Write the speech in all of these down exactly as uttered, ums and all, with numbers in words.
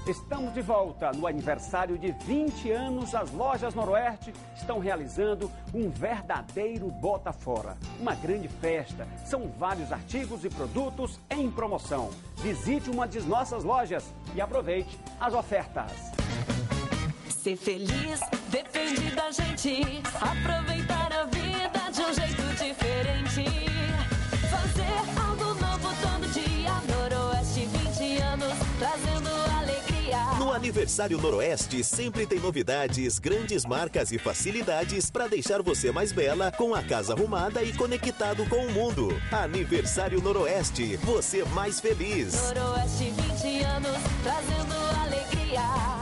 Estamos de volta no aniversário de vinte anos. As lojas Noroeste estão realizando um verdadeiro bota fora. Uma grande festa. São vários artigos e produtos em promoção. Visite uma de nossas lojas e aproveite as ofertas. Ser feliz depende da gente. Aproveitar a vida de um jeito diferente. Fazer algo novo todo dia. Noroeste, vinte anos, trazendo alegria. No aniversário Noroeste sempre tem novidades, grandes marcas e facilidades para deixar você mais bela, com a casa arrumada e conectado com o mundo. Aniversário Noroeste, você mais feliz. Noroeste, vinte anos, trazendo alegria.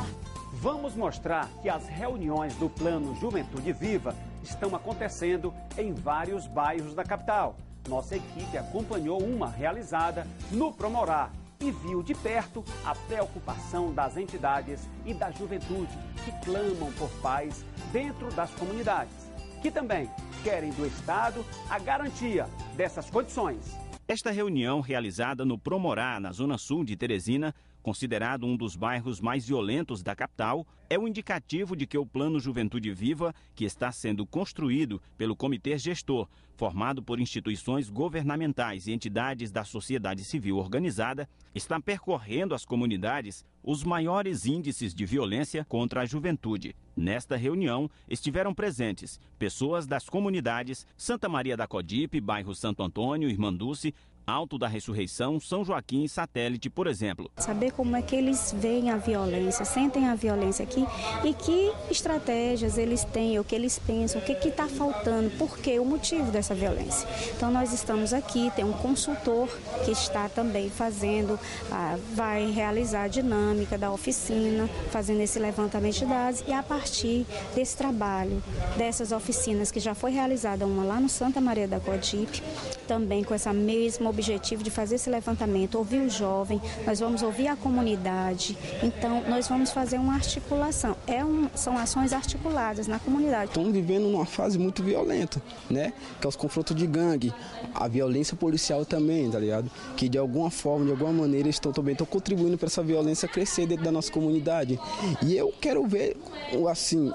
Vamos mostrar que as reuniões do Plano Juventude Viva estão acontecendo em vários bairros da capital. Nossa equipe acompanhou uma realizada no Promorá e viu de perto a preocupação das entidades e da juventude que clamam por paz dentro das comunidades, que também querem do Estado a garantia dessas condições. Esta reunião, realizada no Promorá, na zona sul de Teresina, considerado um dos bairros mais violentos da capital, é um indicativo de que o Plano Juventude Viva, que está sendo construído pelo Comitê Gestor, formado por instituições governamentais e entidades da sociedade civil organizada, está percorrendo as comunidades os maiores índices de violência contra a juventude. Nesta reunião estiveram presentes pessoas das comunidades Santa Maria da Codipe, bairro Santo Antônio, Irmanduce, Alto da Ressurreição, São Joaquim e Satélite, por exemplo. Saber como é que eles veem a violência, sentem a violência aqui e que estratégias eles têm, o que eles pensam, o que está faltando, por que o motivo dessa violência. Então nós estamos aqui, tem um consultor que está também fazendo, ah, vai realizar a dinâmica da oficina, fazendo esse levantamento de dados e a partir desse trabalho, dessas oficinas que já foi realizada uma lá no Santa Maria da Codipe, também com essa mesma objetivo de fazer esse levantamento, ouvir o jovem, nós vamos ouvir a comunidade, então nós vamos fazer uma articulação, é um, são ações articuladas na comunidade. Estamos vivendo numa fase muito violenta, né, que é os confrontos de gangue, a violência policial também, tá ligado, que de alguma forma, de alguma maneira estão também estão contribuindo para essa violência crescer dentro da nossa comunidade, e eu quero ver, assim,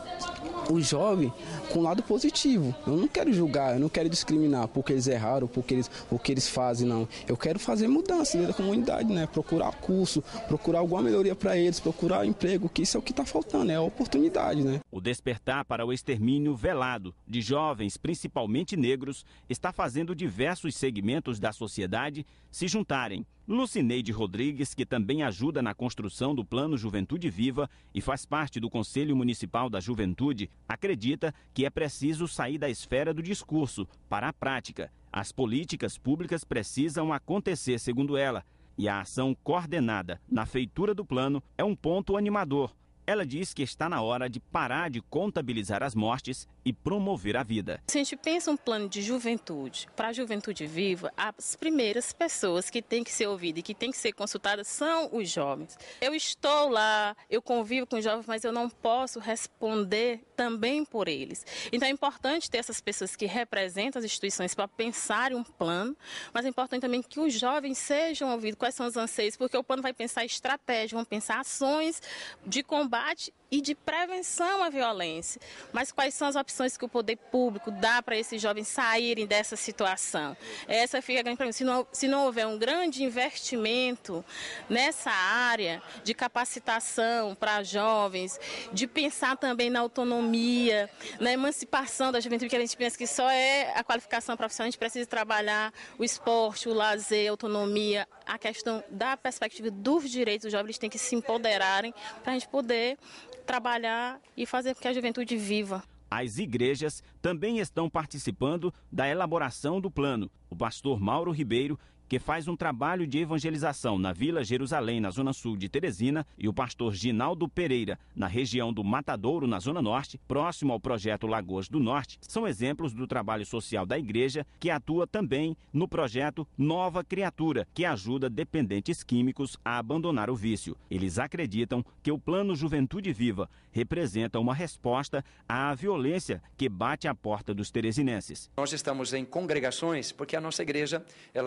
o jovem com um lado positivo. Eu não quero julgar, eu não quero discriminar porque eles erraram, porque eles, o que eles fazem, não. Eu quero fazer mudança dentro da comunidade, né? Procurar curso, procurar alguma melhoria para eles, procurar emprego, que isso é o que está faltando, é a oportunidade, né? O despertar para o extermínio velado de jovens, principalmente negros, está fazendo diversos segmentos da sociedade se juntarem. Lucineide Rodrigues, que também ajuda na construção do Plano Juventude Viva e faz parte do Conselho Municipal da Juventude, acredita que é preciso sair da esfera do discurso para a prática. As políticas públicas precisam acontecer, segundo ela, e a ação coordenada na feitura do plano é um ponto animador. Ela diz que está na hora de parar de contabilizar as mortes e promover a vida. Se a gente pensa um plano de juventude, para a juventude viva, as primeiras pessoas que têm que ser ouvidas e que têm que ser consultadas são os jovens. Eu estou lá, eu convivo com os jovens, mas eu não posso responder também por eles. Então é importante ter essas pessoas que representam as instituições para pensarem um plano, mas é importante também que os jovens sejam ouvidos, quais são os anseios, porque o plano vai pensar estratégia, vão pensar ações de combate e de prevenção à violência. Mas quais são as opções que o poder público dá para esses jovens saírem dessa situação? Essa fica a grande pergunta. Se não, se não houver um grande investimento nessa área de capacitação para jovens, de pensar também na autonomia, na emancipação da juventude, que a gente pensa que só é a qualificação profissional, a gente precisa trabalhar o esporte, o lazer, a autonomia, a questão da perspectiva dos direitos dos jovens, eles têm que se empoderarem para a gente poder trabalhar e fazer com que a juventude viva. As igrejas também estão participando da elaboração do plano. O pastor Mauro Ribeiro, que faz um trabalho de evangelização na Vila Jerusalém, na zona sul de Teresina, e o pastor Ginaldo Pereira, na região do Matadouro, na zona norte, próximo ao projeto Lagoas do Norte, são exemplos do trabalho social da igreja, que atua também no projeto Nova Criatura, que ajuda dependentes químicos a abandonar o vício. Eles acreditam que o Plano Juventude Viva representa uma resposta à violência que bate à porta dos teresinenses. Nós estamos em congregações porque a nossa igreja ela tem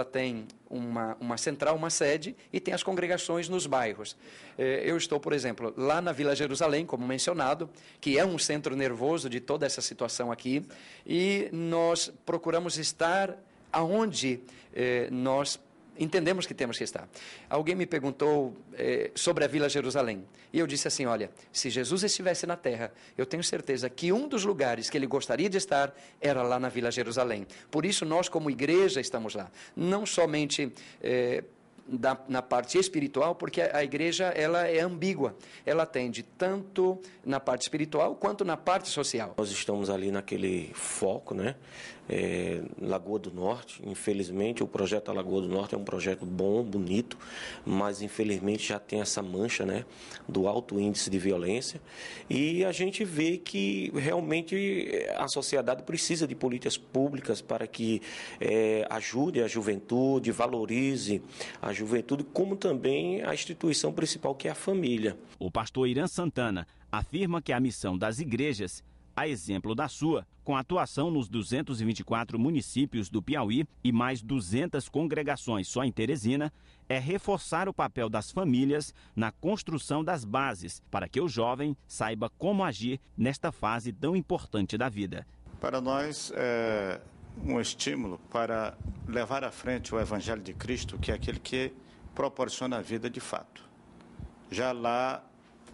uma, uma central, uma sede, e tem as congregações nos bairros. Eu estou, por exemplo, lá na Vila Jerusalém, como mencionado, que é um centro nervoso de toda essa situação aqui, e nós procuramos estar aonde eh, nós entendemos que temos que estar. Alguém me perguntou eh, sobre a Vila Jerusalém, e eu disse assim, olha, se Jesus estivesse na terra, eu tenho certeza que um dos lugares que ele gostaria de estar era lá na Vila Jerusalém. Por isso nós, como igreja, estamos lá. Não somente eh, da, na parte espiritual, porque a, a igreja ela é ambígua. Ela atende tanto na parte espiritual quanto na parte social. Nós estamos ali naquele foco, né? É, Lagoa do Norte. Infelizmente, o projeto Lagoa do Norte é um projeto bom, bonito, mas infelizmente já tem essa mancha, né, do alto índice de violência, e a gente vê que realmente a sociedade precisa de políticas públicas para que é, ajude a juventude, valorize a juventude, como também a instituição principal, que é a família. O pastor Irã Santana afirma que a missão das igrejas, a exemplo da sua, com atuação nos duzentos e vinte e quatro municípios do Piauí e mais duzentas congregações só em Teresina, é reforçar o papel das famílias na construção das bases para que o jovem saiba como agir nesta fase tão importante da vida. Para nós é um estímulo para levar à frente o Evangelho de Cristo, que é aquele que proporciona a vida de fato. Já lá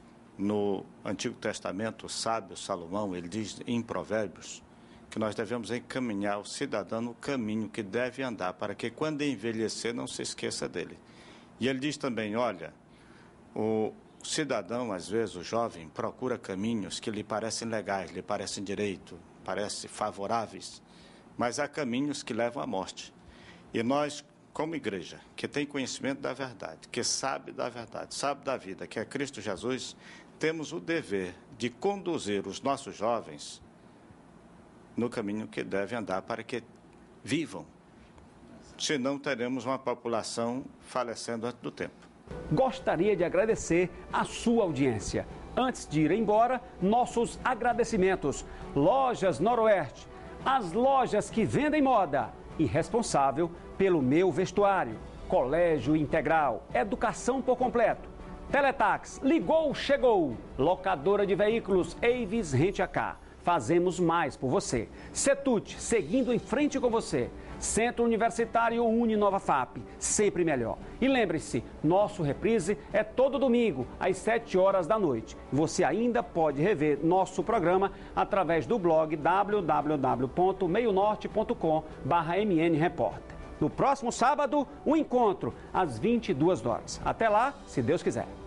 no Antigo Testamento, o sábio Salomão, ele diz em Provérbios que nós devemos encaminhar o cidadão no caminho que deve andar, para que quando envelhecer não se esqueça dele. E ele diz também, olha, o cidadão, às vezes, o jovem, procura caminhos que lhe parecem legais, lhe parecem direito, parecem favoráveis, mas há caminhos que levam à morte. E nós, como igreja, que tem conhecimento da verdade, que sabe da verdade, sabe da vida, que é Cristo Jesus, temos o dever de conduzir os nossos jovens no caminho que devem andar para que vivam. Senão teremos uma população falecendo antes do tempo. Gostaria de agradecer a sua audiência. Antes de ir embora, nossos agradecimentos. Lojas Noroeste, as lojas que vendem moda. E responsável pelo meu vestuário. Colégio Integral, educação por completo. Teletax, ligou, chegou. Locadora de veículos, Avis Rent-A-Car. Fazemos mais por você. Setut, seguindo em frente com você. Centro Universitário Uninova F A P, sempre melhor. E lembre-se, nosso reprise é todo domingo, às sete horas da noite. Você ainda pode rever nosso programa através do blog w w w ponto meio norte ponto com barra m n repórter. No próximo sábado, o encontro, às vinte e duas horas. Até lá, se Deus quiser.